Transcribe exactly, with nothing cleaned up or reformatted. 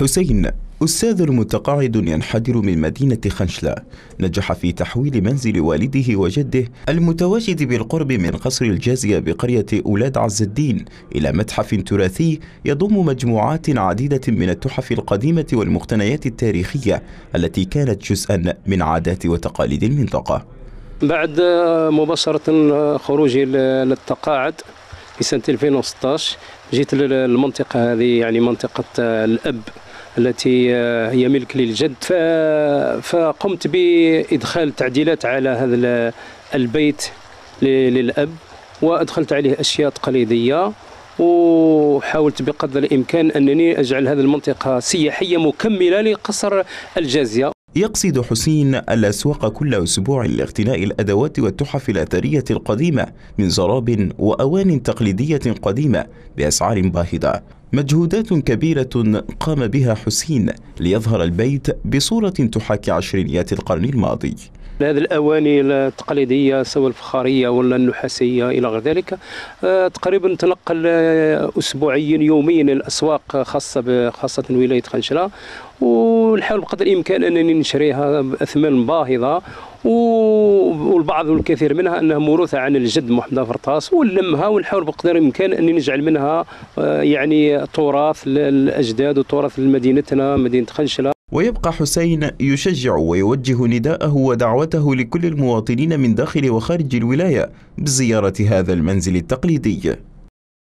حسين أستاذ متقاعد ينحدر من مدينة خنشلة، نجح في تحويل منزل والده وجده المتواجد بالقرب من قصر الجازية بقرية أولاد عز الدين إلى متحف تراثي يضم مجموعات عديدة من التحف القديمة والمقتنيات التاريخية التي كانت جزءا من عادات وتقاليد المنطقة. بعد مباشرة خروجي للتقاعد في سنة ألفين وستة عشر جيت للمنطقة هذه، يعني منطقة الأب التي هي ملك للجد، فقمت بإدخال تعديلات على هذا البيت للأب، وأدخلت عليه أشياء تقليدية، وحاولت بقدر الإمكان أنني أجعل هذه المنطقة سياحية مكملة لقصر الجازية. يقصد حسين الأسواق كل أسبوع لاقتناء الأدوات والتحف الأثرية القديمة من زراب وأوان تقليدية قديمة بأسعار باهظة. مجهودات كبيرة قام بها حسين ليظهر البيت بصورة تحاكي عشرينيات القرن الماضي. هذه الأواني التقليدية سواء الفخارية ولا النحاسية إلى غير ذلك تقريبا تنقل أسبوعيا يوميا الأسواق خاصة خاصة ولاية خنشلة، ونحاول بقدر الإمكان أنني نشريها بأثمان باهظة، والبعض والكثير منها أنها موروثة عن الجد محمد فرطاس، ونلمها ونحاول بقدر الإمكان أن نجعل منها يعني تراث الأجداد وتراث مدينتنا مدينة خنشلة. ويبقى حسين يشجع ويوجه نداءه ودعوته لكل المواطنين من داخل وخارج الولاية بزيارة هذا المنزل التقليدي.